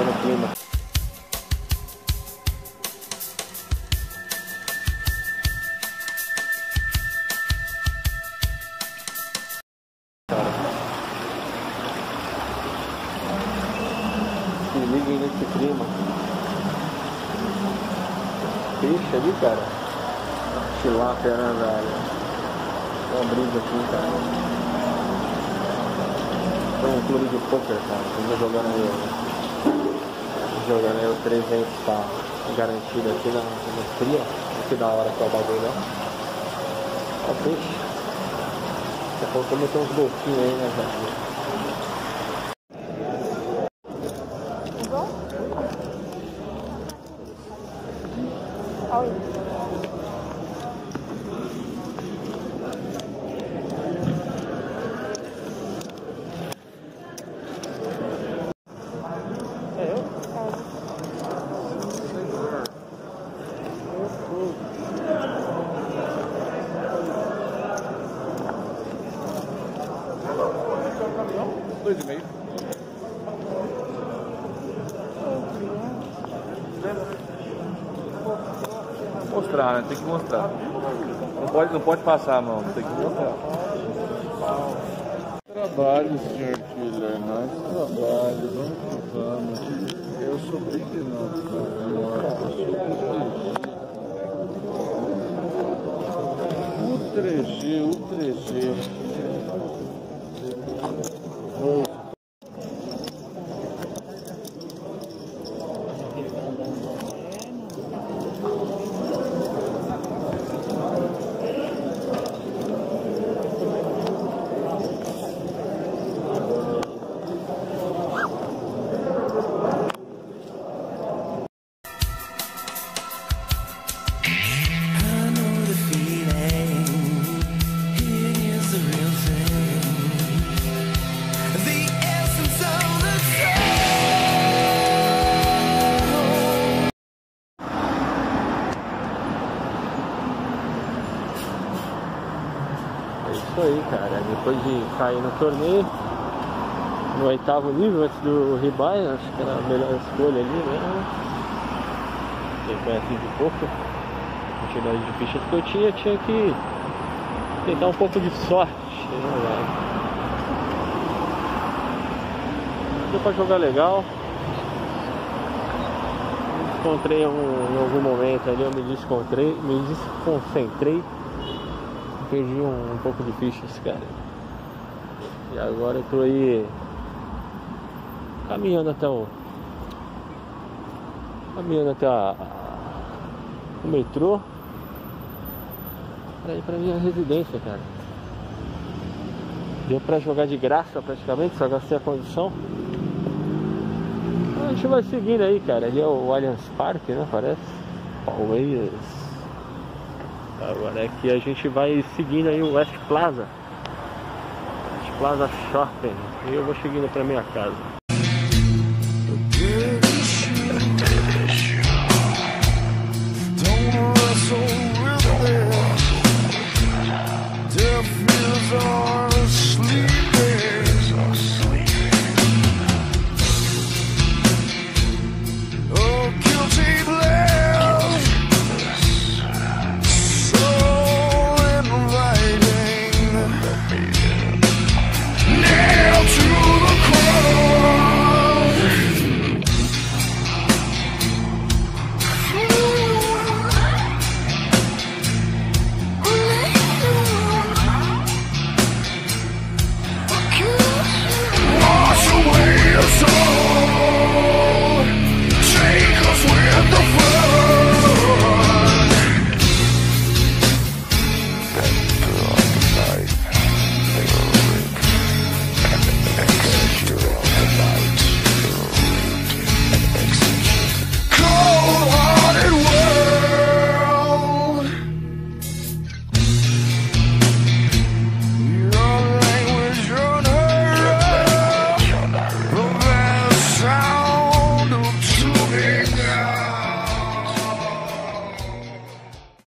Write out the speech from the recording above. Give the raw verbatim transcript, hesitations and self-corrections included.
aproveitando o clima. Se liguem nesse clima. Peixe ali, cara. Tilápia, né, velho? Tem uma brisa aqui, cara. Tem um clube de poker, cara. Tô jogando aí. Jogando aí o trezentos, tá garantido aqui na, na fria. Que da hora que é o bagulho, né? Ó o peixe. Daqui a pouco meter uns golfinhos aí, né, velho? Olha. Dois e meio. Mostrar, né? Tem que mostrar. Não pode, não pode passar a mão, tem que mostrar. Trabalho, senhor Killer, nós trabalho, vamos que vamos. Eu sou big não, cara. O três G, o três G. Oh. Isso aí, cara, depois de cair no torneio, no oitavo nível, antes do ribai, acho que era a melhor escolha ali mesmo. Quem conhece de pouco, a quantidade de fichas que eu tinha, tinha que tentar um pouco de sorte, né? Deu pra jogar legal. Me descontrei um, em algum momento ali, eu me descontrei, me desconcentrei. Perdi um, um pouco de fichas, cara. E agora eu tô aí caminhando até o caminhando até a, a, o metrô pra ir pra minha residência, cara. Deu pra jogar de graça praticamente, só gastei a condição. A gente vai seguindo aí, cara. Ali é o Allianz Parque, né? Parece Palmeiras. Agora aqui a gente vai seguindo aí o West Plaza West Plaza Shopping. E eu vou seguindo pra minha casa.